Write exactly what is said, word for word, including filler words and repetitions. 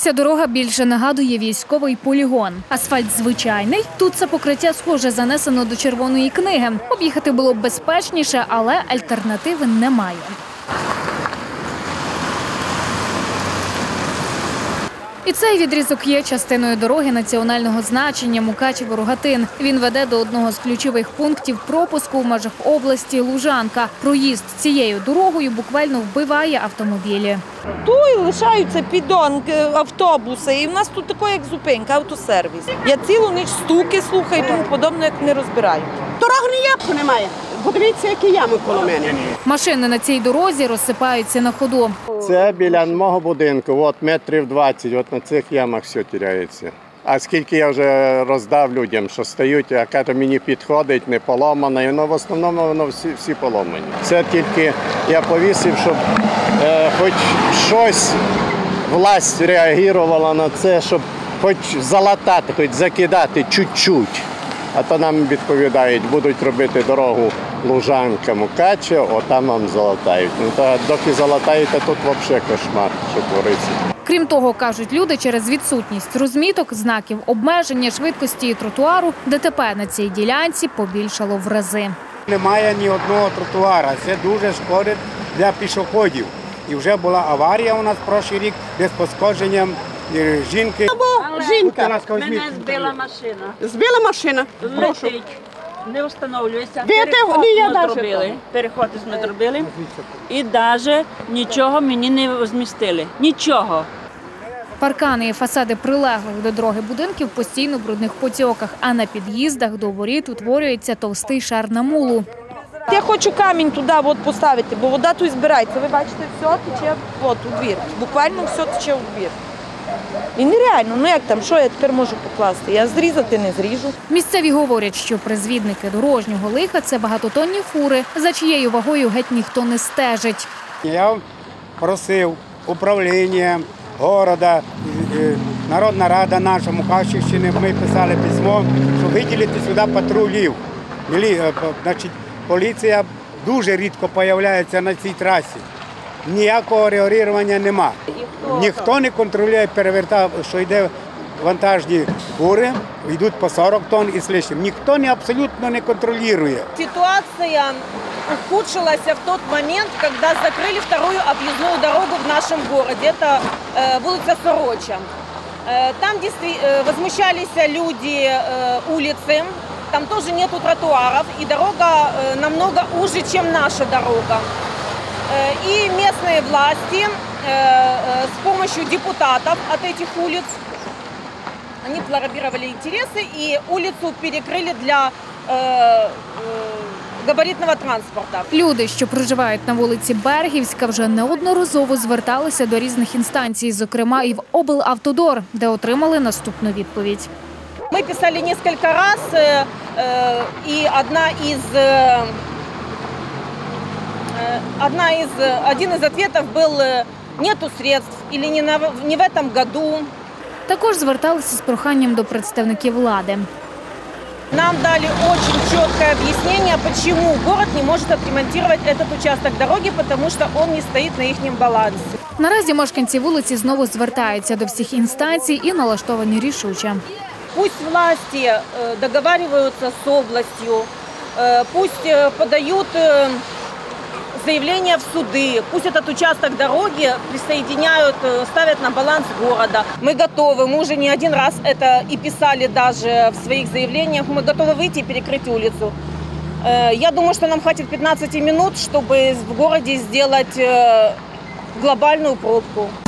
Ця дорога більше нагадує військовий полігон. Асфальт звичайний, тут це покриття схоже занесено до червоної книги. Об'їхати було б безпечніше, але альтернативи немає. І цей відрізок є частиною дороги національного значення Мукачево-Рогатин. Він веде до одного з ключових пунктів пропуску в межах області Лужанка. Проїзд цією дорогою буквально вбиває автомобілі. Тут лишаються підон, автобуси, і в нас тут таке, як зупинка, автосервіс. Я цілу ніч стуки слухаю, тому подобне, як не розбирають. Дорог ніякого немає. Подивіться, які ями коло мене. Машини на цій дорозі розсипаються на ходу. Це біля мого будинку, от метрів двадцять, от на цих ямах все тіряється. А скільки я вже роздав людям, що стають, а каже, мені підходить, не поломано, ну в основному воно всі, всі поломані. Це тільки я повісив, щоб е, хоч щось власть реагувала на це, щоб хоч залатати, хоч закидати чуть-чуть. А то нам відповідають, будуть робити дорогу Лужанка-Мукачево, отам вам залатають. Ну, та доки залатають, а тут взагалі кошмар, що твориться. Крім того, кажуть люди, через відсутність розміток, знаків обмеження швидкості і тротуару, ДТП на цій ділянці побільшало в рази. Немає ні одного тротуара, це дуже шкодить для пішоходів. І вже була аварія у нас прошлий рік, де з пошкодженням жінки. Або жінка. Мене збила машина. Збила машина. Прошу. Летить. Не встановлюється. Де ти? Переход Ні, я ми даже зробили. Переход ми зробили. І навіть нічого мені не змістили. Нічого. Паркани і фасади прилеглих до дороги будинків постійно в брудних потьоках, а на під'їздах до воріт утворюється товстий шар намулу. Я хочу камінь туди от поставити, бо вода тут збирається. Ви бачите, все тече от, у двір. Буквально все тече у двір. І нереально, ну як там, що я тепер можу покласти? Я зрізати не зріжу. Місцеві говорять, що призвідники дорожнього лиха – це багатотонні фури, за чиєю вагою геть ніхто не стежить. Я просив управління міста, Народна рада наша Мукачівщини, ми писали письмо, щоб виділити сюди патрулів. Значить, поліція дуже рідко з'являється на цій трасі. Ніякого реагування нема. Ніхто не контролює, перевертав, що йде вантажні фури, йдуть по сорок тонн і з лишнім. Ніхто не, абсолютно не контролює. Ситуація ухудшилась в той момент, коли закрили вторую об'їзну дорогу в нашому місті. Це вулиця Сороча. Там возмущались люди вулиці, там теж немає тротуарів, і дорога намного уже, ніж наша дорога. И местные власти с помощью депутатов от этих улиц, они пролоббировали интересы и улицу перекрыли для габаритного транспорту. Люди, що проживають на вулиці Бергівська, вже неодноразово зверталися до різних інстанцій, зокрема і в облавтодор, де отримали наступну відповідь. Ми писали кілька разів, і одна із Одна из, один из ответов был «нету средств» или «не, на, не в этом году». Також зверталися з проханням до представників влади. Нам дали очень четкое объяснение, почему город не может отремонтировать этот участок дороги, потому что он не стоит на их балансі. Наразі мешканці вулиці знову звертаються до всіх інстанцій і налаштовані рішуче. Пусть власти договариваются с областью, пусть подают заявления в суды, пусть этот участок дороги присоединяют, ставят на баланс города. Мы готовы, мы уже не один раз это и писали даже в своих заявлениях, мы готовы выйти и перекрыть улицу. Я думаю, что нам хватит пятнадцати минут, чтобы в городе сделать глобальную пробку.